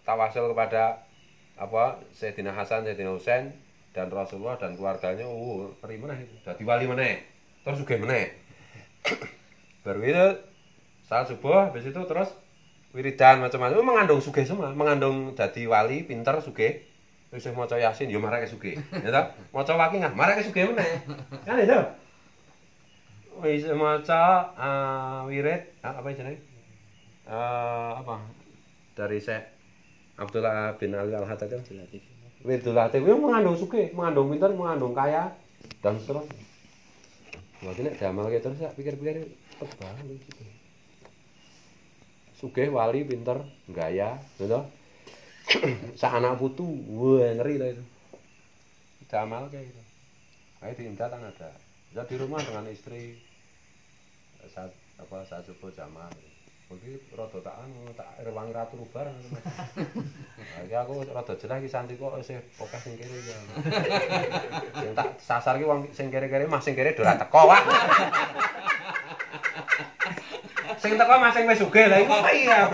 tawasul kepada apa Sayyidina Hasan, Sayyidina Husain dan Rasulullah dan keluarganya, ngeri meneh itu. Dadi wali meneh. Terus sugih meneh. Baru itu saat subuh, habis itu terus wiridan macam-macam, mengandung sugih semua, mengandung dadi wali, pinter, sugih. Wis maca Yasin yo marake sugih. Ya ta? Maca Waqiah marake sugih meneh. Kan itu. Wis maca wirid apa jenenge? Apa? Dari Syekh Abdullah bin Ali Al-Haddad itu Wirdul Latif itu mengandung sugih, mengandung pintar, mengandung kaya dan seterusnya. Berarti nek damal terus sak pikir-pikir tebal gitu. Sugih, wali, pintar, gaya, gitu. Sak anak putu, wah ngeri lah itu. Damal kayak gitu. Kayak di Imdat kan ada. Ya di rumah dengan istri saat subuh jamaah. Iki rada tak rewangi ratu bareng. Iki aku rada jelas iki santri kok isih akeh sing kene iki. Sing tak sasar iki wong sing kere-kere Mas sing kere ora teko wae. Sing teko Mas sing wis sugih lha iku iya.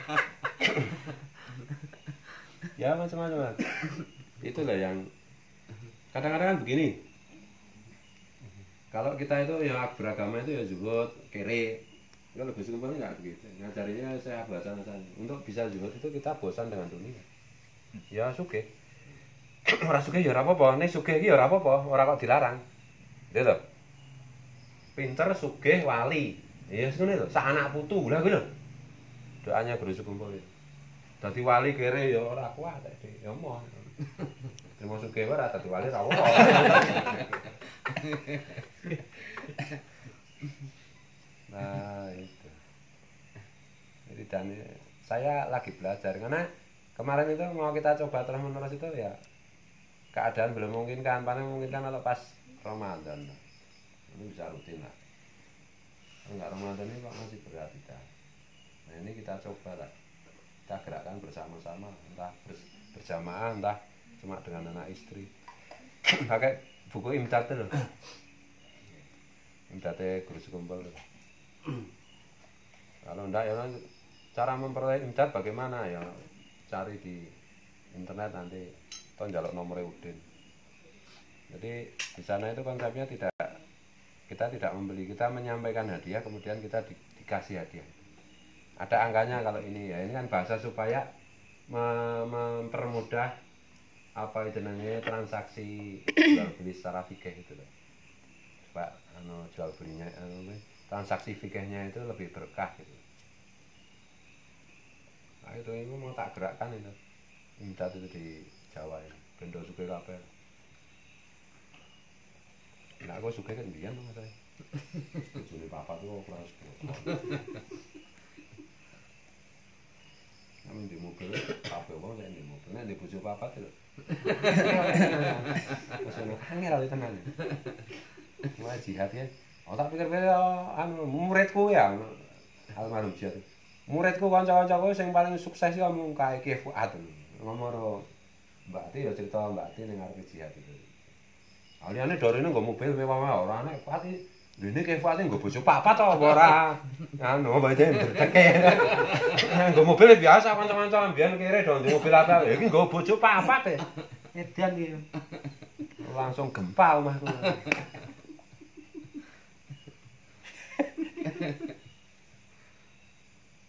Ya macam-macam. Itulah yang kadang-kadang kan begini. Kalau kita itu ya beragama itu ya zuhud, kere. Kalau Gus Kumpul enggak begitu. Ngajarinya saya bahasa nasan. Untuk bisa zuhud itu kita bosan dengan dunia. Ya sugih. Ora sugih ya ora apa-apa. Nek sugih iki ya ora apa-apa, ora kok dilarang. Gitu. Pinter, sugih, wali. Ya ngono lho, sak anak putu lha kuwi lho. Doanya Gus Kumpul itu. Dadi wali kere ya ora kuat Dik. Ya moh. Terima sugih ora dadi wali ra apa. Nah itu. Jadi dan saya lagi belajar karena kemarin itu mau kita coba terus menerus itu ya keadaan belum memungkinkan, paling memungkinkan kalau pas Ramadan. Ini bisa rutin lah. Enggak Ramadan ini Pak masih berat kita. Nah ini kita coba lah. Kita gerakkan bersama-sama, entah berjamaah, entah cuma dengan anak istri. Pakai buku Imdat itu loh. Imdatnya Guru Sekumpul. Kalau enggak ya cara memperoleh Imdat bagaimana ya cari di internet nanti atau njaluk nomor Udin. Jadi di sana itu konsepnya kita tidak membeli, kita menyampaikan hadiah kemudian kita dikasih hadiah. Ada angkanya kalau ini ya, ini kan bahasa supaya mempermudah apa itu namanya transaksi jual beli secara fikih itu loh. Supaya jual belinya transaksi fikihnya itu lebih berkah gitu. Nah itu ini mau tak gerakkan itu Imdat itu di Jawa ini bendo sugih kabeh. Nah aku sugih kan biyen Mas saya. Bojone papat tuh kelas 10. Kami di mobil kabeh wong nek di mobil nek di bojo papat lho. Wis ono angel tenan. Wah jihad ya. Oh tak pikir-pikir muridku ya almarhum jihad. Muridku kanca-kancaku sing paling sukses ya mung kae Ki Fuad. Nomor Mbak Ti ya cerita Mbak Ti ning arep jihad itu. Aliane dorene nggo mobil mewah-mewah ora nek Fuad iki dene Ki Fuad nggo bojo papat to apa ora? Anu bae teke. Nggo mobil biasa kanca-kanca mbiyen kire do mobil apa. Ya iki nggo bojo papat e. Edan iki. Langsung gempa omahku.